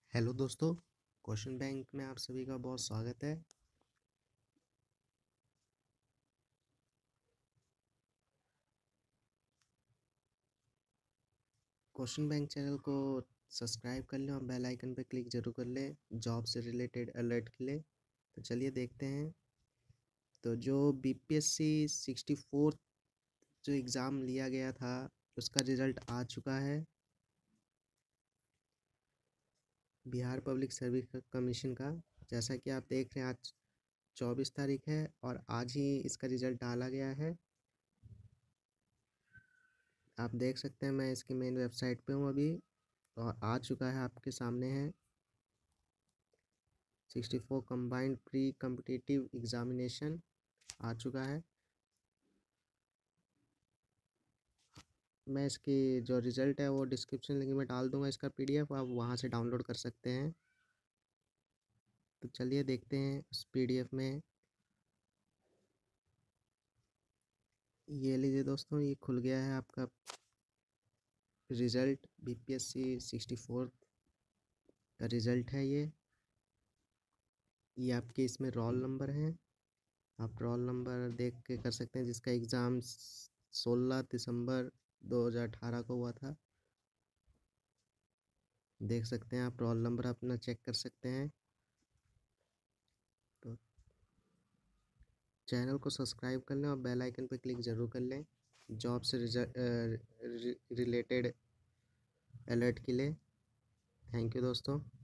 Hello दोस्तों, question bank में आप सभी का बहुत स्वागत है। क्वेश्चन बैंक चैनल को सब्सक्राइब कर लें और बेल आइकन पर क्लिक जरूर कर लें जॉब से रिलेटेड अलर्ट के लिए। तो चलिए देखते हैं। तो जो बीपीएससी 64 जो एग्ज़ाम लिया गया था उसका रिज़ल्ट आ चुका है। बिहार पब्लिक सर्विस कमीशन का, जैसा कि आप देख रहे हैं, आज 24 तारीख है और आज ही इसका रिज़ल्ट डाला गया है। आप देख सकते हैं, मैं इसकी मेन वेबसाइट पे हूँ अभी और आ चुका है, आपके सामने है। 64 कंबाइंड प्री कॉम्पिटिटिव एग्जामिनेशन आ चुका है। मैं इसकी जो रिज़ल्ट है वो डिस्क्रिप्शन लिंक में डाल दूंगा, इसका पीडीएफ आप वहाँ से डाउनलोड कर सकते हैं। तो चलिए देखते हैं उस पीडीएफ में। ये लीजिए दोस्तों, ये खुल गया है आपका रिज़ल्ट। बीपीएससी 64 का रिज़ल्ट है ये आपके इसमें रोल नंबर है। आप रोल नंबर देख के कर सकते हैं, जिसका एग्ज़ाम 16 दिसंबर 2018 को हुआ था। देख सकते हैं आप, रोल नंबर अपना चेक कर सकते हैं। तो चैनल को सब्सक्राइब कर लें और बेल आइकन पर क्लिक ज़रूर कर लें जॉब से रिलेटेड अलर्ट के लिए। थैंक यू दोस्तों।